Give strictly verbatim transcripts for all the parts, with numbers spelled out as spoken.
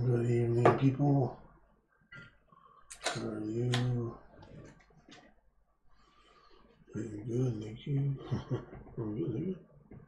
Good evening, people. How are you? Doing good, thank you. I'm good, thank you.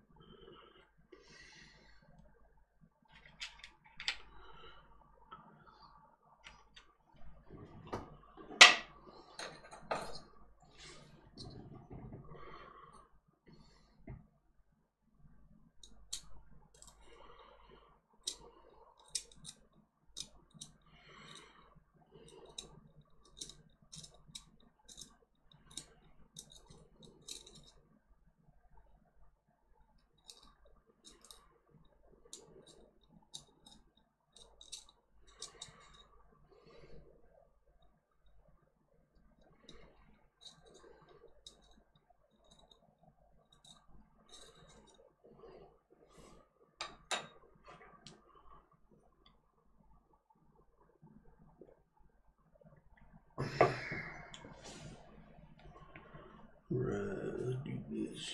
Right, let's do this.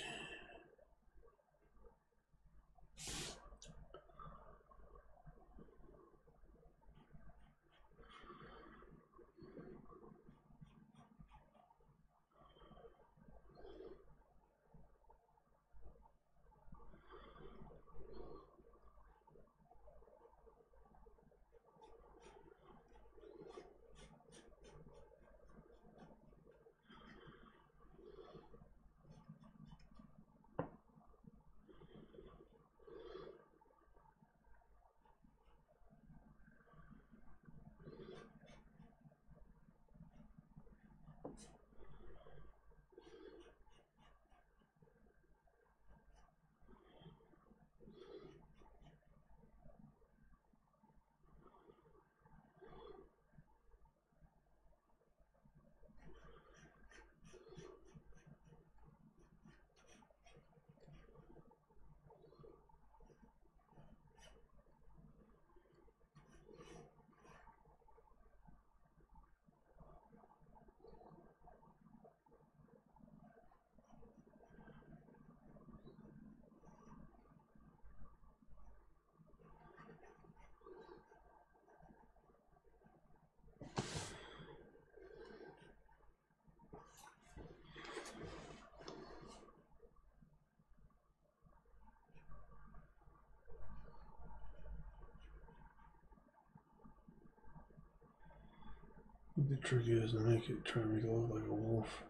The trick is to make it, try to make it look like a wolf.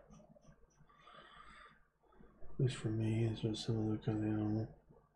At least for me, it's a similar kind of animal.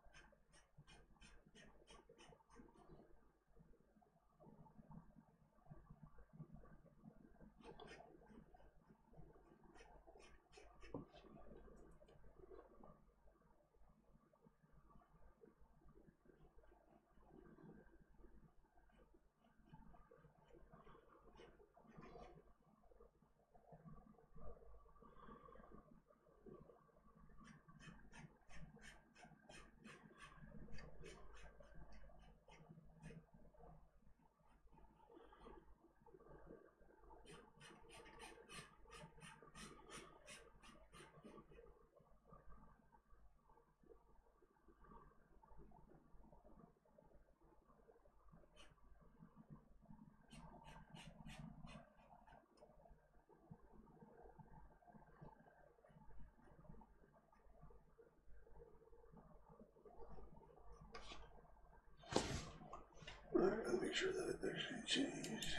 Alright, I'll make sure that it actually changed.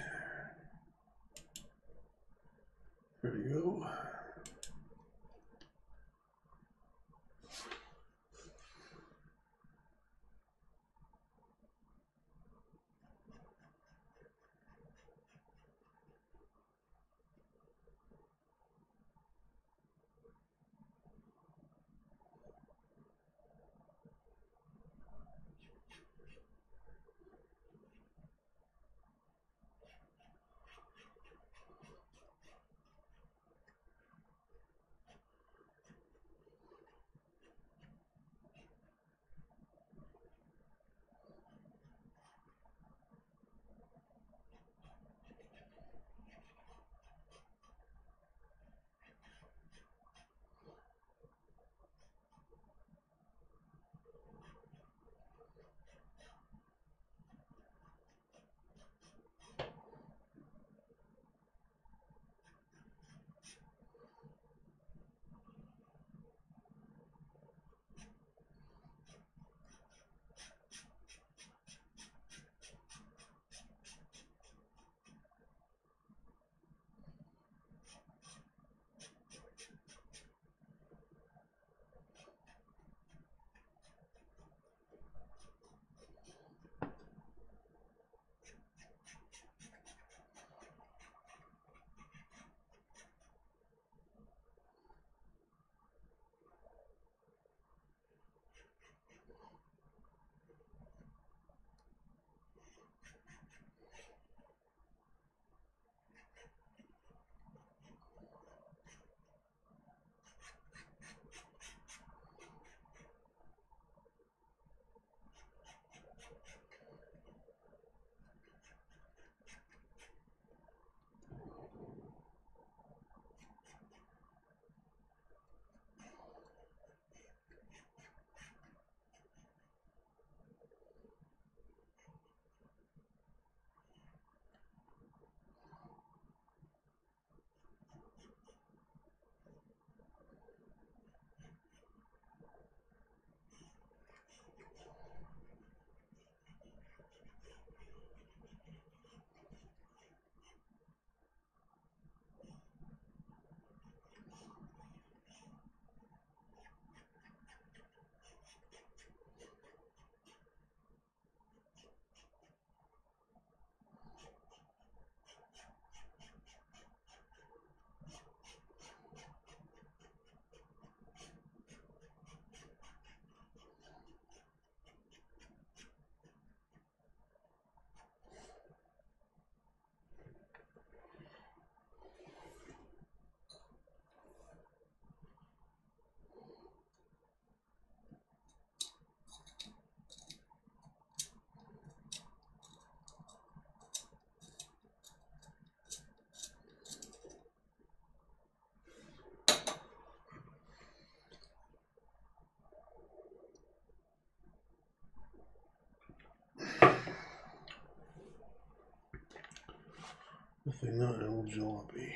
There we go. Definitely not an old jalopy.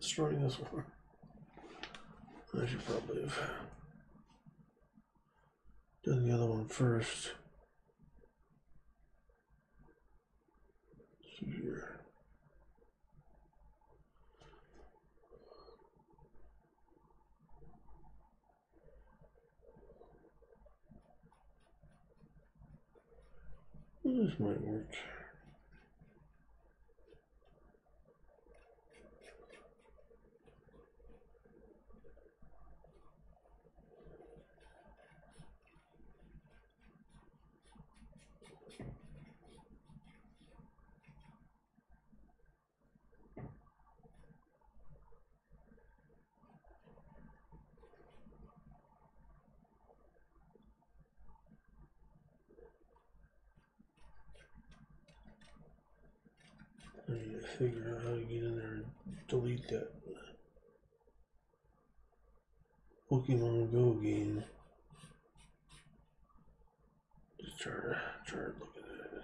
destroying this one. I should probably have done the other one first. Let's see here. This might work. I need to figure out how to get in there and delete that Pokemon Go game. Just try to try to look at it.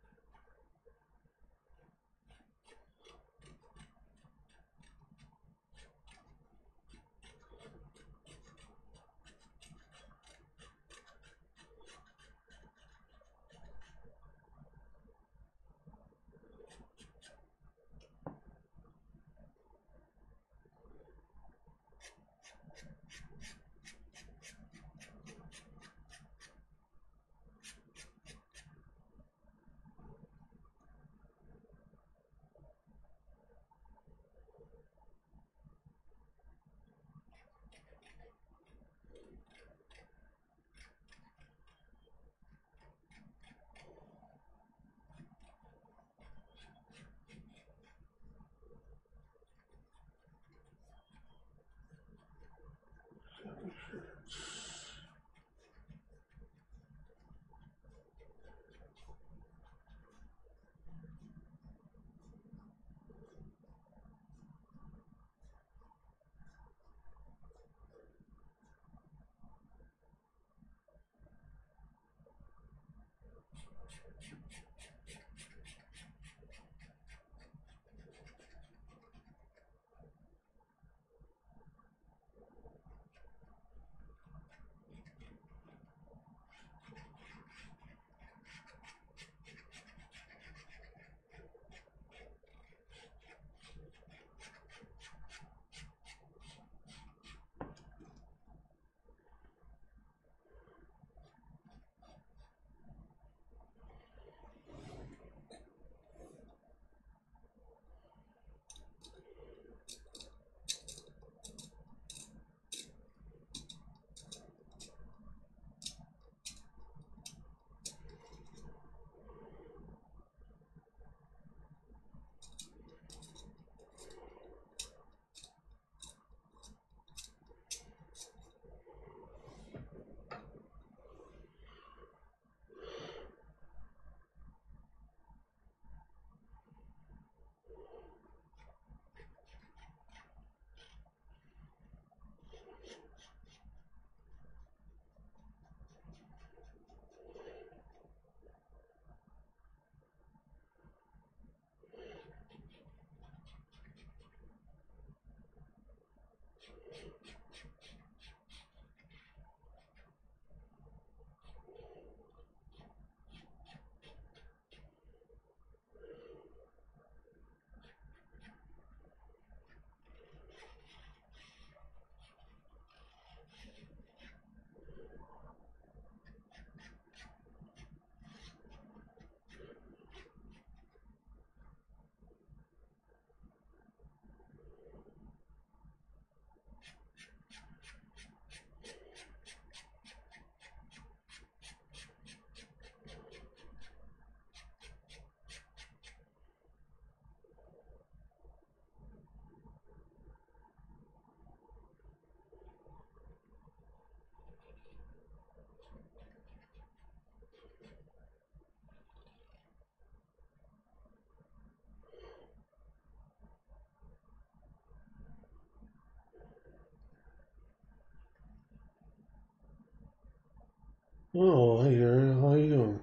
Oh, hey Ariel, how you doing?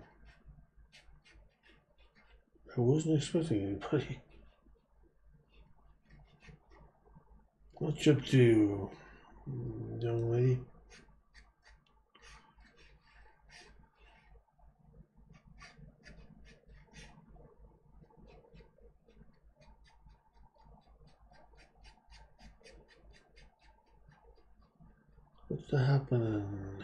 I wasn't expecting anybody. What's up to, young lady? What's happening?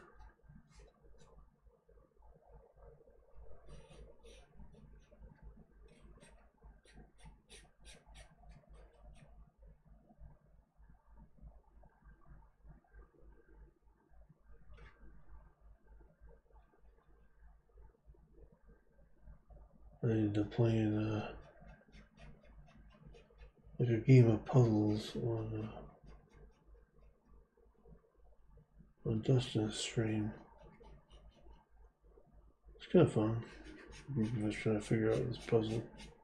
Ready to play uh, like a game of puzzles on uh, on Dustin's stream. It's kind of fun. I'm just trying to figure out this puzzle.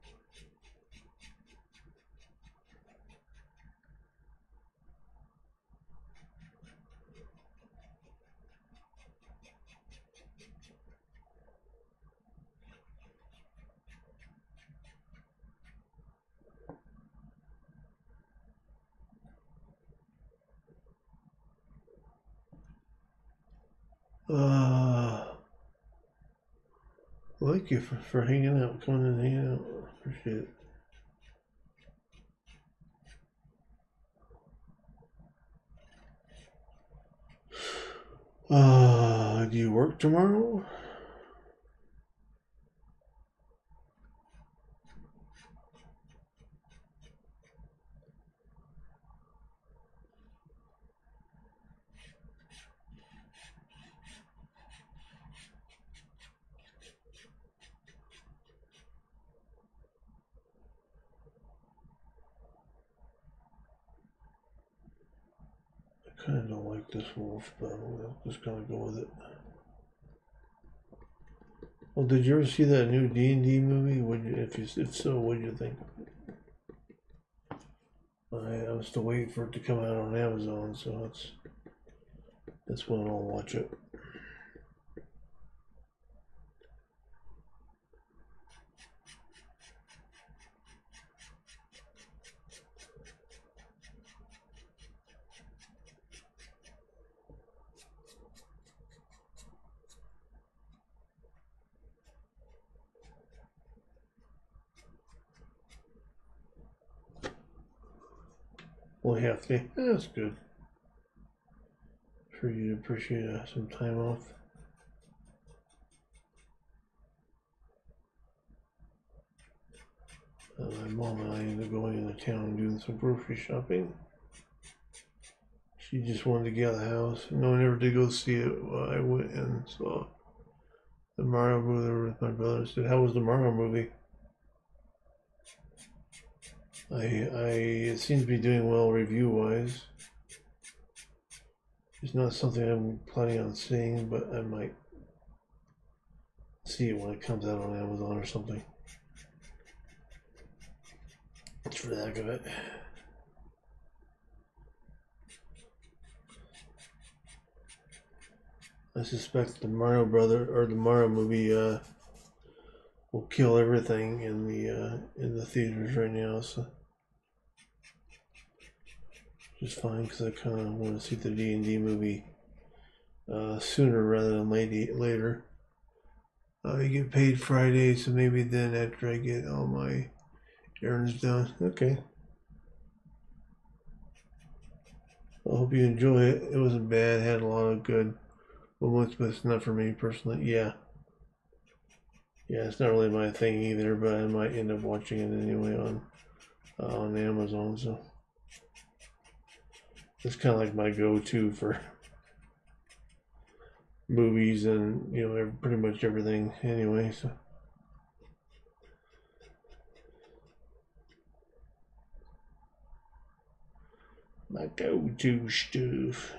Uh, thank you for, for hanging out, coming and hanging out. Appreciate it. Uh, do you work tomorrow? I kind of don't like this wolf, but I'm just gonna go with it. Well, did you ever see that new D and D movie? Would you, if you, if so, what did you think? I, I was to wait for it to come out on Amazon, so that's that's when I'll watch it. Well, half day. Yeah, that's good. For you to appreciate uh, some time off. Uh, my mom and I ended up going into town and doing some grocery shopping. She just wanted to get out of the house. No one ever did go see it. Well, I went and saw the Mario movie with my brother. I said, "How was the Mario movie?" I, I, it seems to be doing well review-wise. It's not something I'm planning on seeing, but I might see it when it comes out on Amazon or something. It's for the heck of it. I suspect the Mario brother or the Mario movie uh, will kill everything in the uh, in the theaters right now. So just fine because I kind of want to see the D and D movie uh, sooner rather than late, later. Uh, you get paid Friday, so maybe then after I get all my errands done. Okay. I hope you enjoy it. It wasn't bad. Had a lot of good moments, but it's not for me personally. Yeah. Yeah, it's not really my thing either, but I might end up watching it anyway on uh, on Amazon. So it's kind of like my go-to for movies and you know pretty much everything anyway. So my go-to stuff.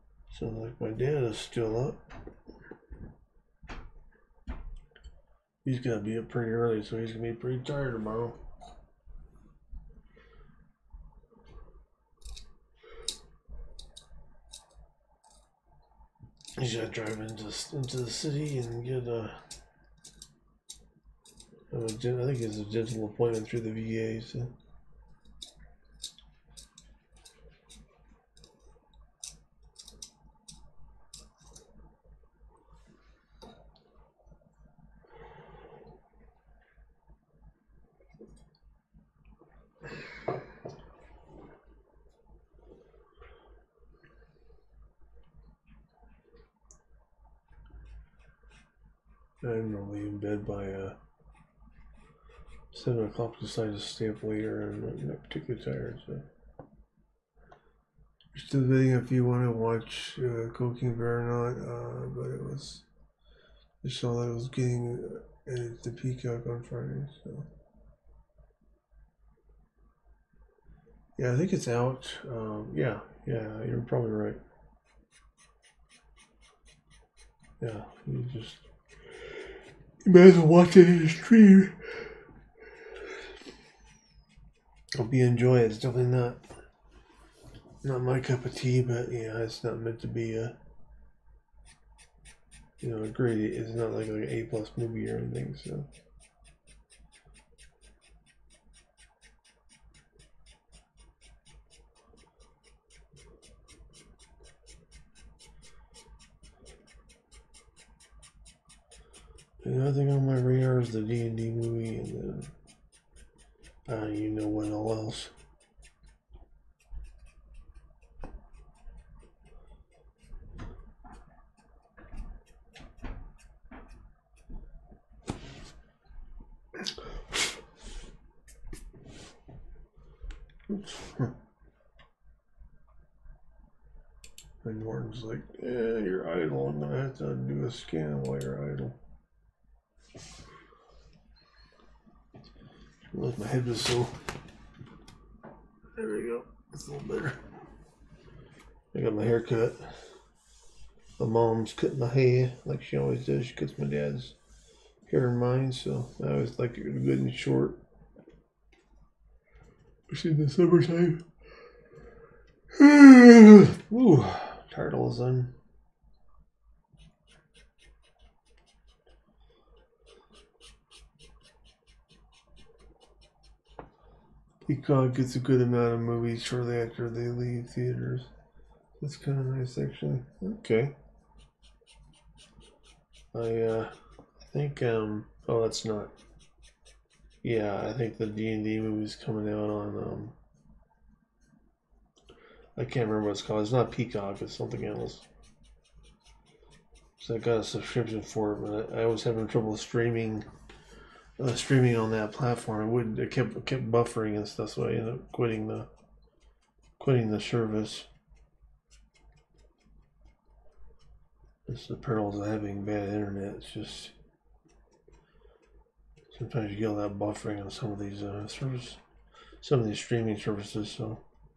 Sounds like my dad is still up. He's got to be up pretty early, so he's going to be pretty tired tomorrow. He's got to drive into, into the city and get a, a, I think it's a dental appointment through the V A, so. I'm normally in bed by uh, seven o'clock. Decided to stay up later, and I'm not particularly tired. So, you're still debating if you want to watch uh, Cocaine Bear or not. Uh, but it was I saw that it was getting added to Peacock on Friday. So, yeah, I think it's out. Um, yeah, yeah, you're probably right. Yeah, you just. You might as well watch it in the stream. Hope you enjoy it. It's definitely not not my cup of tea, but yeah, it's not meant to be a you know a great. It's not like, like an A plus movie or anything. So. Another thing on my radar is the D and D movie, and then I don't even know what all else. Oops. And Norton's like, yeah, you're idle. I'm gonna have to do a scan while you're idle. Like my head was so. There we go. That's a little better. I got my hair cut. My mom's cutting my hair like she always does. She cuts my dad's hair and mine, so I always like it good and short. Especially in the summertime. Ooh, tired all of a sudden. Peacock gets a good amount of movies shortly after they leave theaters. That's kind of nice, actually. Okay. I uh, think um. Oh, that's not. Yeah, I think the D and D movie's coming out on um. I can't remember what it's called. It's not Peacock. It's something else. So I got a subscription for it, but I, I was having trouble streaming. Uh, streaming on that platform, it wouldn't. It kept it kept buffering and stuff, so I ended up quitting the quitting the service. It's the perils of having bad internet. It's just sometimes you get all that buffering on some of these uh, service, some of these streaming services. So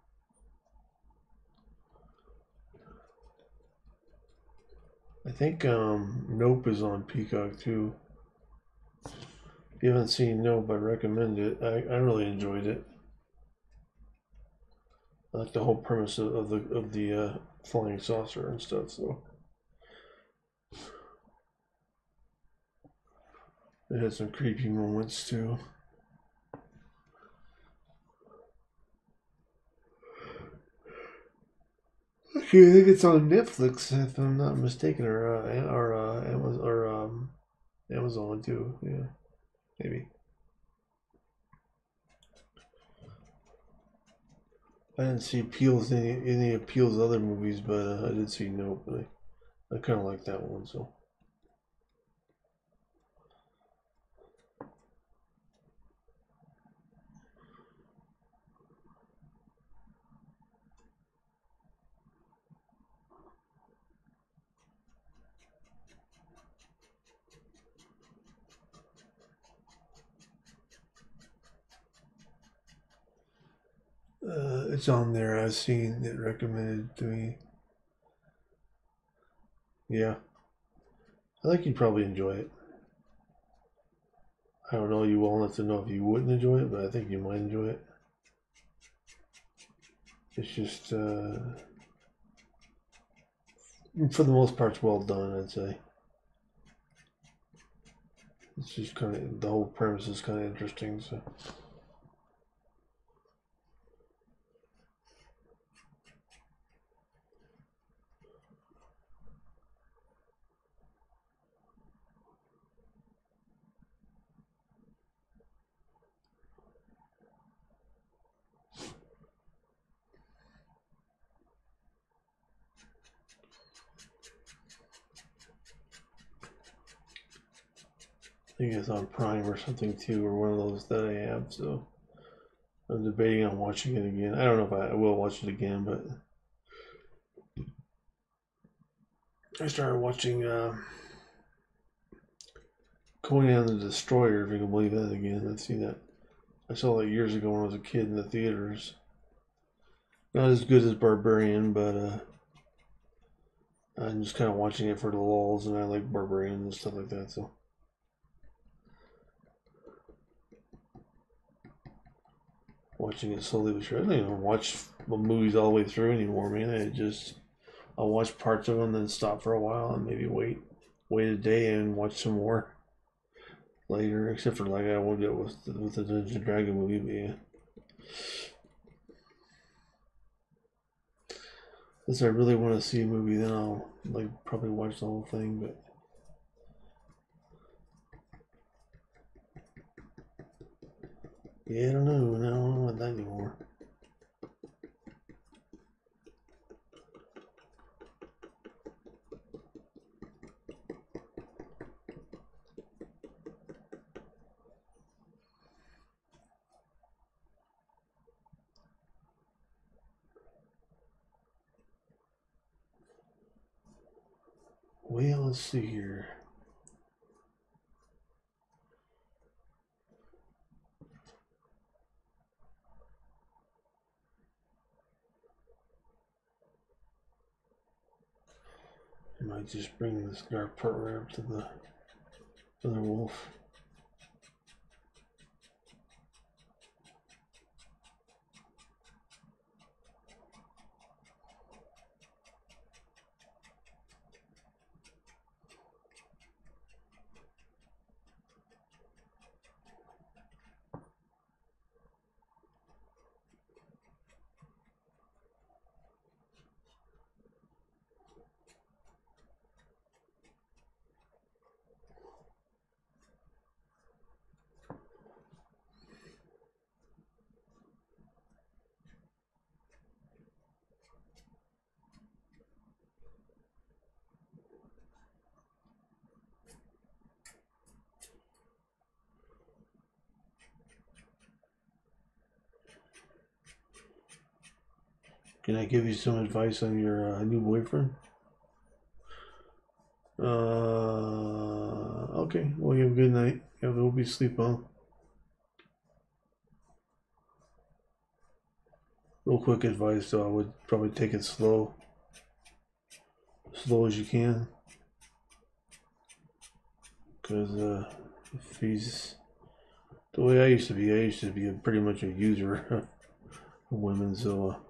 I think um, Nope is on Peacock too. If you haven't seen Nope, I recommend it. I, I really enjoyed it. I like the whole premise of, of the of the uh, flying saucer and stuff. So it had some creepy moments too. Actually, I think it's on Netflix, if I'm not mistaken, or uh, or uh, Amazon, or um, Amazon too. Yeah, maybe. I didn't see Peele's any any of Peele's other movies, but uh, I did see Nope. But I, I kind of like that one. So. Uh, it's on there. I've seen it recommended to me. Yeah, I think you'd probably enjoy it. I don't know you well enough to know if you wouldn't enjoy it, but I think you might enjoy it. It's just, uh, for the most part, it's well done, I'd say. It's just kind of, the whole premise is kind of interesting, so. I think it's on Prime or something too, or one of those that I have, so I'm debating on watching it again. I don't know if I, I will watch it again, but I started watching uh, Conan the Destroyer, if you can believe that again. I've seen that. I saw that years ago when I was a kid in the theaters. Not as good as Barbarian, but uh, I'm just kind of watching it for the lulz, and I like Barbarian and stuff like that, so. Watching it slowly but surely. I don't even watch movies all the way through anymore, man. I just, I'll watch parts of them, then stop for a while, and maybe wait, wait a day and watch some more later. Except for like I won't do it with the, with the Dungeon Dragon movie, but yeah. Unless I really want to see a movie, then I'll like probably watch the whole thing. But yeah, I don't know. No, I don't want that anymore. Well, let's see here. I might just bring this dark part right up to the other wolf. Can I give you some advice on your uh, new boyfriend? Uh, okay. Well, you have a good night. You have a hope you sleep well. Real quick advice, though, I would probably take it slow, slow as you can, because uh, if he's the way I used to be, I used to be a, pretty much a user of women, so uh,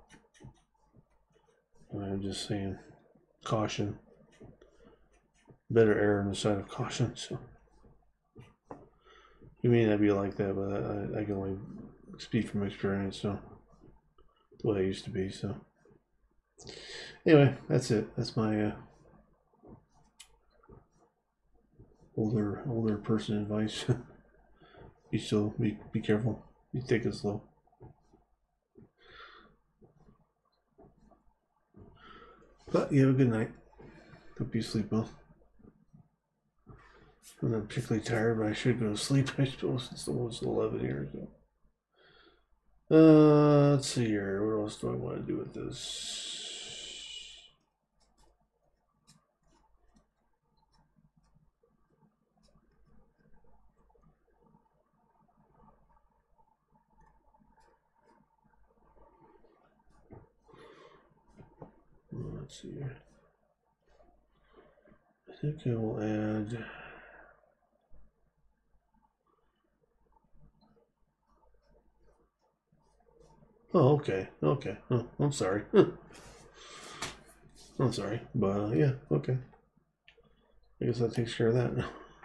I'm just saying, caution. Better err on the side of caution. So you may not be like that, but I, I can only speak from experience. So the way I used to be. So anyway, that's it. That's my uh, older older person advice. You still be be careful. You take it slow. But you have a good night. Hope you sleep well. I'm not particularly tired, but I should go to sleep, I suppose. It's almost eleven here. So. Uh, let's see here. What else do I want to do with this? Let's see here. I think I will add Oh, okay, okay. Oh, I'm sorry. I'm sorry, but uh, yeah, okay. I guess that takes care of that.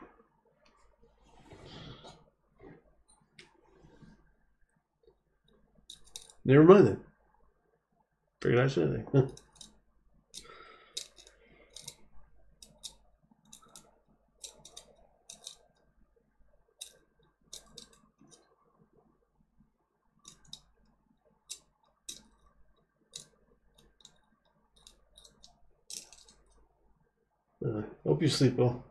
Never mind then. Figured I said anything. Uh, hope you sleep well.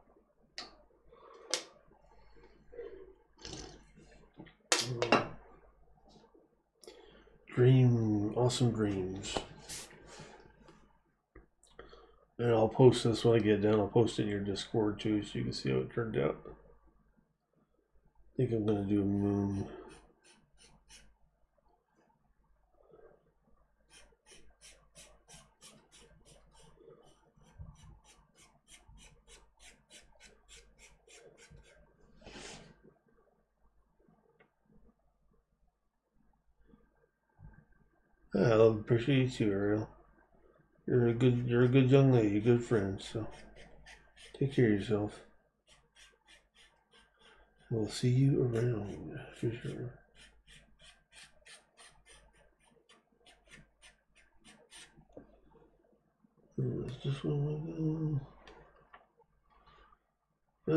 Dream, awesome dreams. And I'll post this when I get done. I'll post it in your Discord too, so you can see how it turned out. I think I'm gonna do a moon. I love appreciate you too, Ariel. You're a good you're a good young lady, good friend, so take care of yourself. We'll see you around for sure. Is this one? Uh,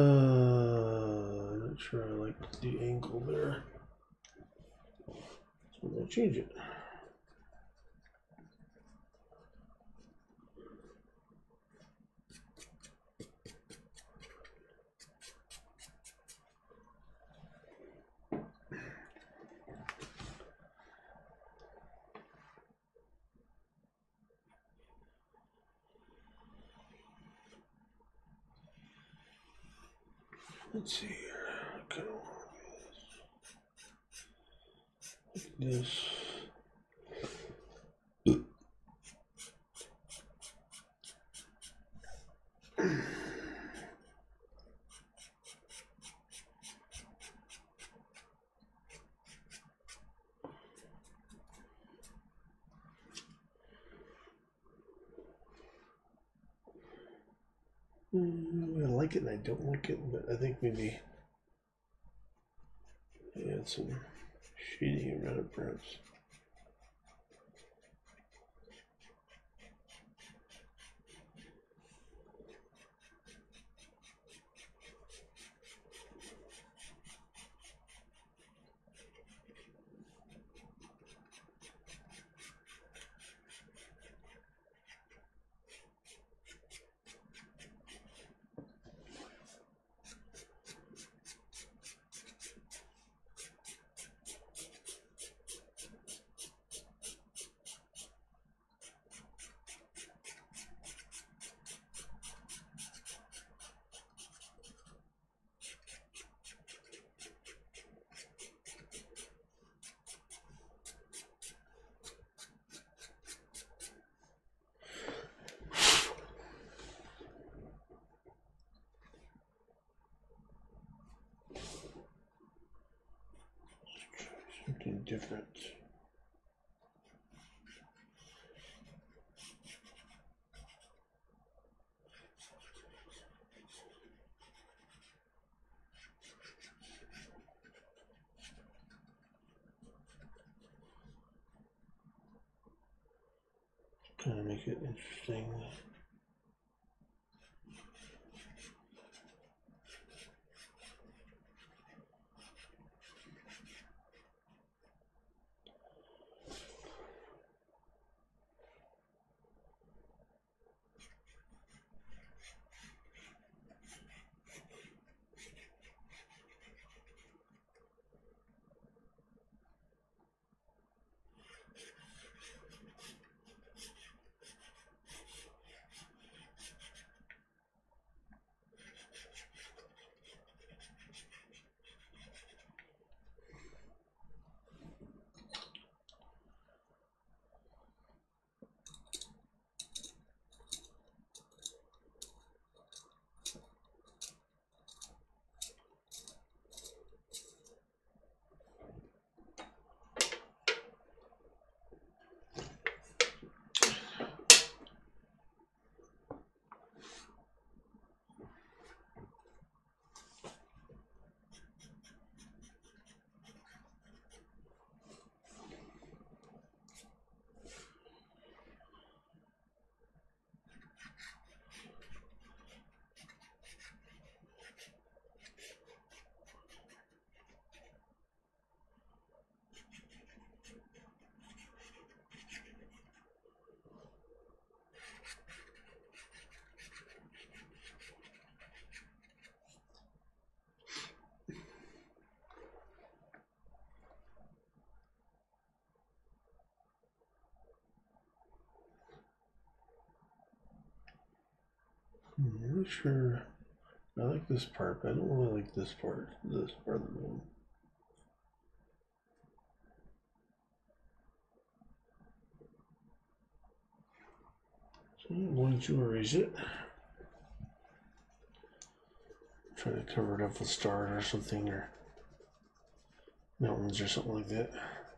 not sure I like the angle there. So I'm gonna change it. Let's see here. Okay. Like this. Mm, I like it and I don't like it, but I think maybe add some shading around it perhaps. Something different. Kind of make it interesting. I'm really sure. I like this part, but I don't really like this part. This part of the moon. So I'm going to erase it. Try to cover it up with stars or something, or mountains or something like that.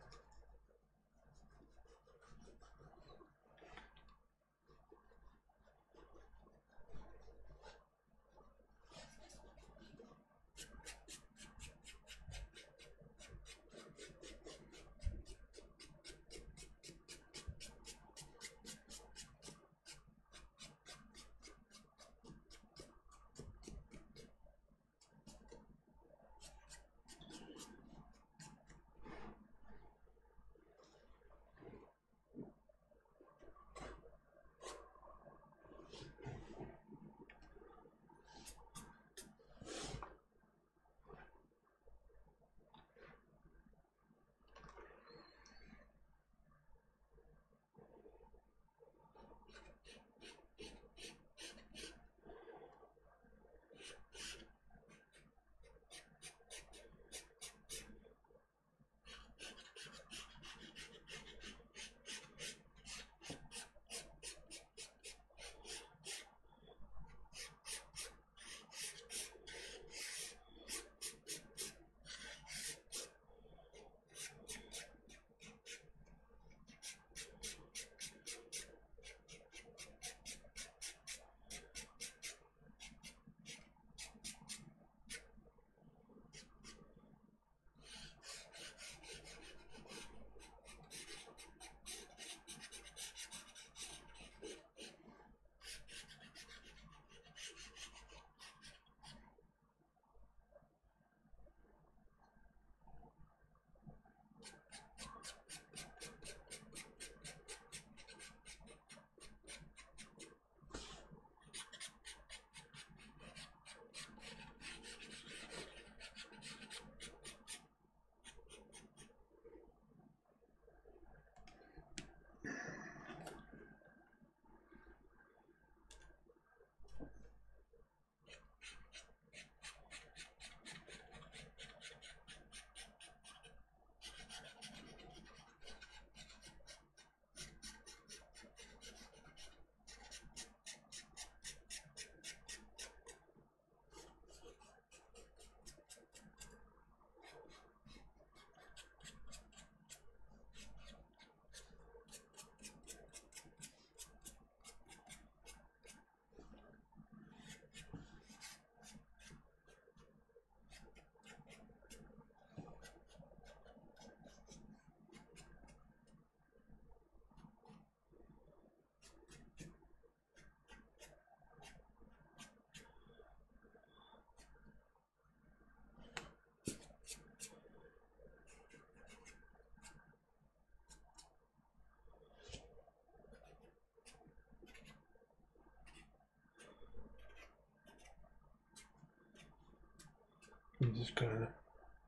I'm just kind of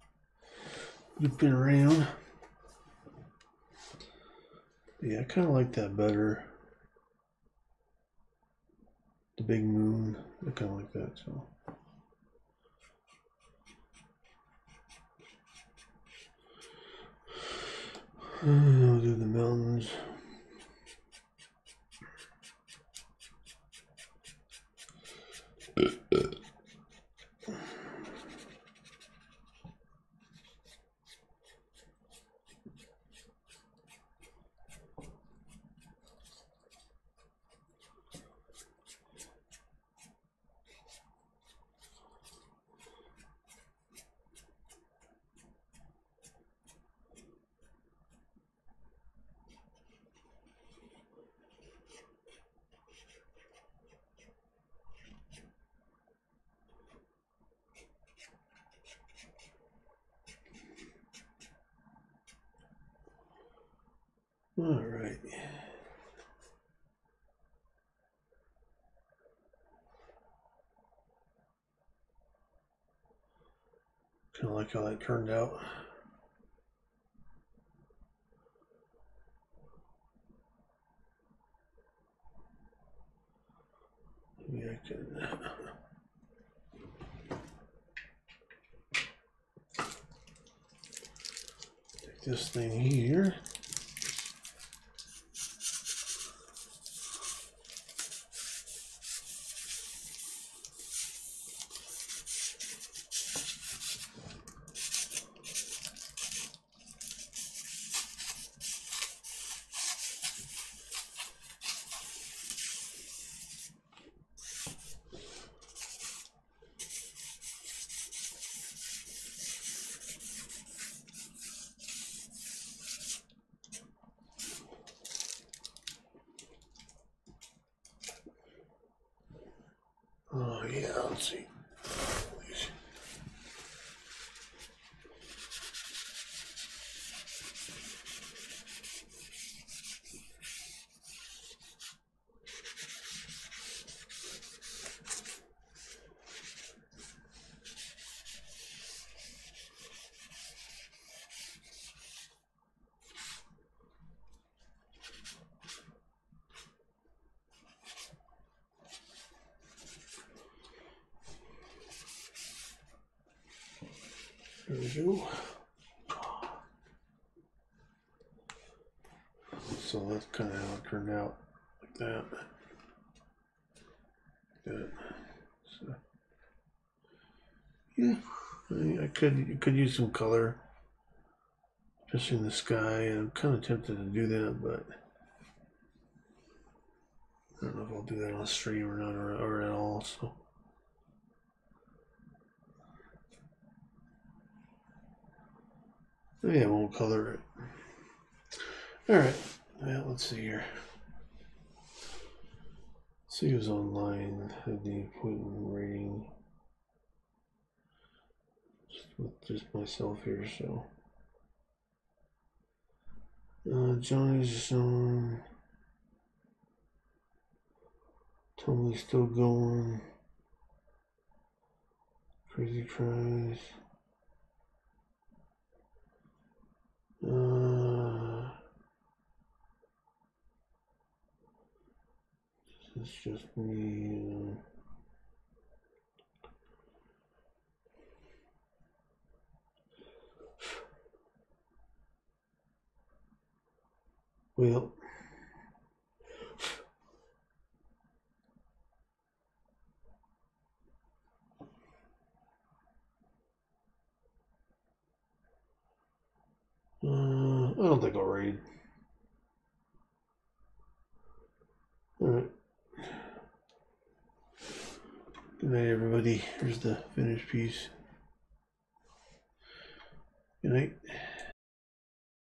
looping around. Yeah, I kind of like that better. The big moon, I kind of like that. So. I'll do the mountains. All right. Kind of like how that turned out. Maybe I can. Take this thing here. Oh yeah, let's see. There we go. So that's kind of how it turned out, like that. Like that. So, yeah, I, I could you could use some color, especially in the sky. I'm kind of tempted to do that, but I don't know if I'll do that on stream or not, or, or at all. So. Yeah, I won't color it. Alright, well, let's see here. Let's see who's online. Have the appointment rating. Just with just myself here, so. Uh, Johnny's on. Totally still going. Crazy tries. Uh, this is just me. Uh, well, uh, I don't think I'll raid. Alright. Good night, everybody. Here's the finished piece. Good night.